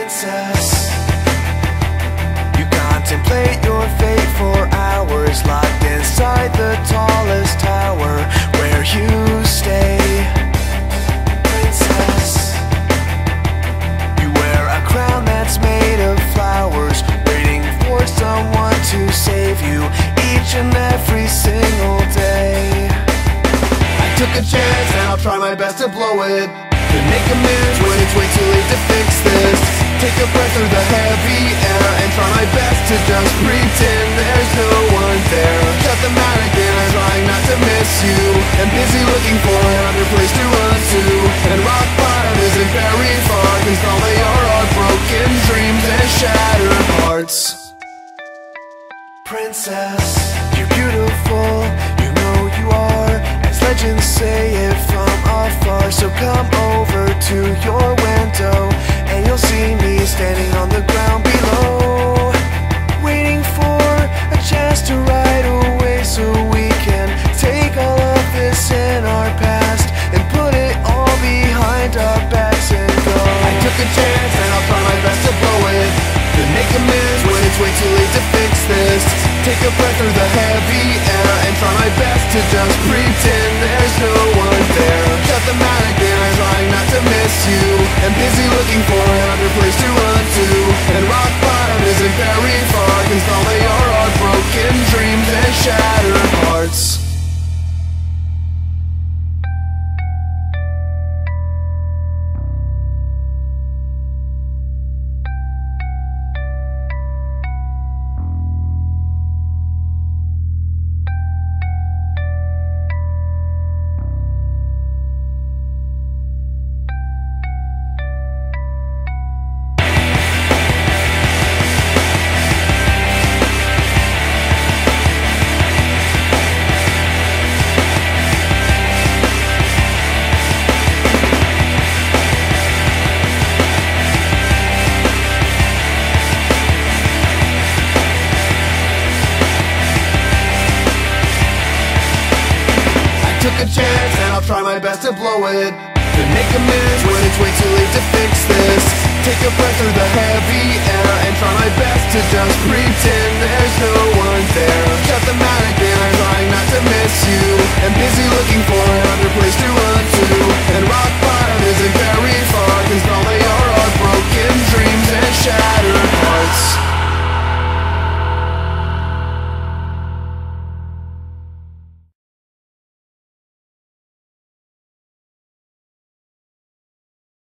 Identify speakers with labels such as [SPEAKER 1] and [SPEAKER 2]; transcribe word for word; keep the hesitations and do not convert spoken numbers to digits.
[SPEAKER 1] princess. You contemplate your fate for hours, locked inside the tallest tower where you stay. Princess, you wear a crown that's made of flowers, waiting for someone to save you each and every single day. I took a chance and I'll try my best to blow it, to make amends when it's way too late to fix this. Take a breath through the heavy air and try my best to just pretend there's no one there. Shut the attic and I'm trying not to miss you, and busy looking for another place to run to. And rock bottom isn't very far, cause all they are are broken dreams and shattered hearts. Princess, you're beautiful, you know you are, as legends say it from afar. So come over to your window and you'll see me standing on the ground below, waiting for a chance to ride away, so we can take all of this in our past and put it all behind our backs and go. I took a chance and I'll try my best to blow it, to make amends when it's way too late to fix this. Take a breath through the heavy air and try my best to just pretend there's no one there. Shut the attic and I'm trying not to miss you, and busy looking for another place to run to. And rock bottom isn't very far, cause all they are are broken dreams and shattered hearts. Took a chance and I'll try my best to blow it, to make amends when it's way too late to fix this. Take a breath through the heavy air and try my best to just pretend